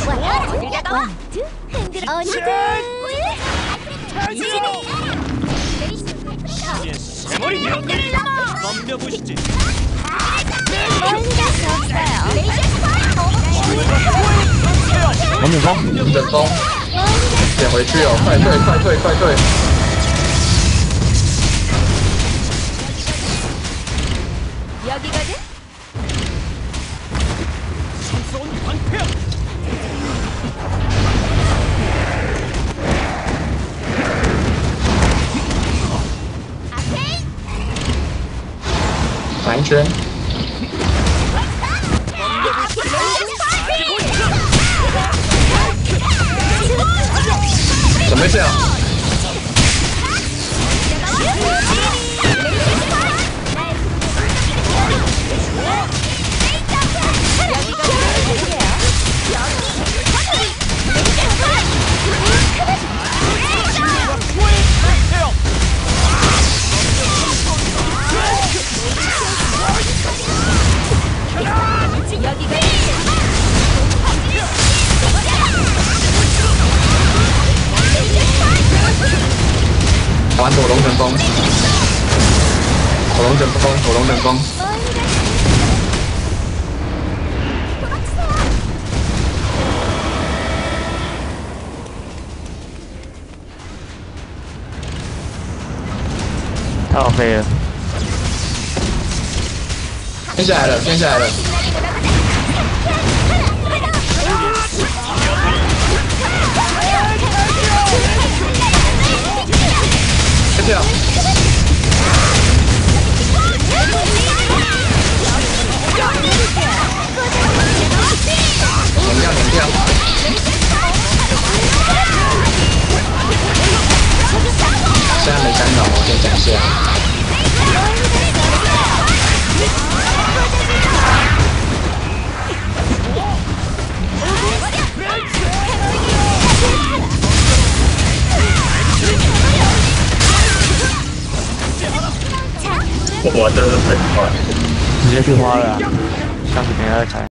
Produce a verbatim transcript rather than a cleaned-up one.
언제든 대머리 덤벼보시지. 王敏峰， 忍风，捡回去哦！快退，快退，快退！ 여기거든. 신선 방패. 앞에 闪一圈，准备这样。玩火龙神风，火龙神风，火龙神风。 太好飞了， 天下来了，天下来了。就这样。能量，能量。现在没干扰，我先讲一下。 我真的很快， 直接去花了、啊，上次没在开。